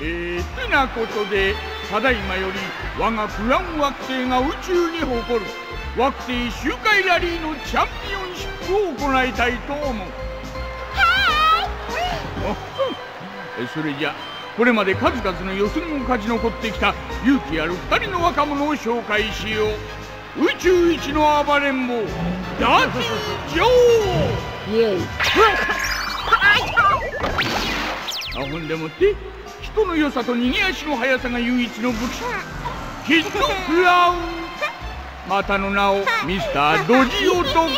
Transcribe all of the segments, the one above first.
てなことで、ただいまより我がクラン惑星が宇宙に誇る惑星周回ラリーのチャンピオンシップを行いたいと思う。それじゃこれまで数々の予選を勝ち残ってきた勇気ある2人の若者を紹介しよう。宇宙一の暴れん坊ダーティー・ジョー。 イエイ。 ほんでもって人の良さと逃げ足の速さが唯一の武器、キッドクラウン、またの名をミスタードジ男。 このハニー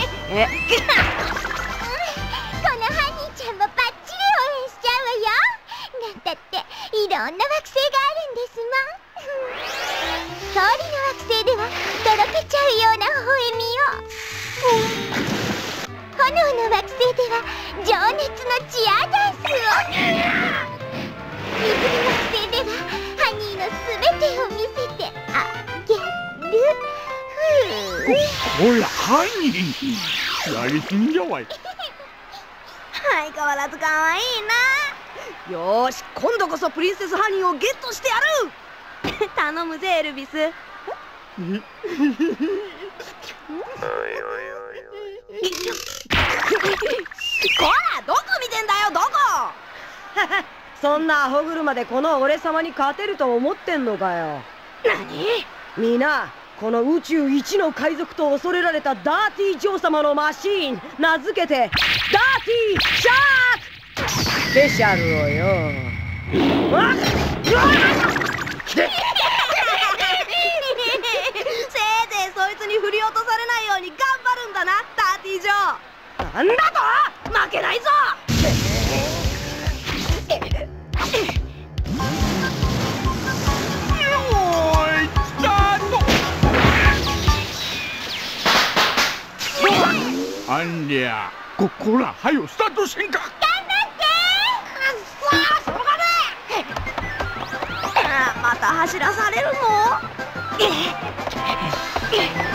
ちゃんもバッチリ応援しちゃうわよ。なんだっていろんな惑星があるんですもん。氷の惑星ではとろけちゃうような微笑みを、炎の惑星では情熱のチアダンスを、水の惑星ではハニーのすべてを見せてあげる。 おいハニー、やりすぎじゃわい。 相変わらずかわいいな。よーし、今度こそプリンセスハニーをゲットしてやる。頼むぜエルビス。こらどこ見てんだよ、どこ。 そんなアホ車でこの俺様に勝てると思ってんのかよ。 何？ みんな、この宇宙一の海賊と恐れられたダーティー・ジョー様のマシーン、名付けてダーティー・シャークスペシャルをよ。 せいぜいそいつに振り落とされないように頑張るんだな、ダーティー・ジョー。なんだと？負けないぞ。 あんりゃ、こら、はよスタートせんか。 また走らされるの？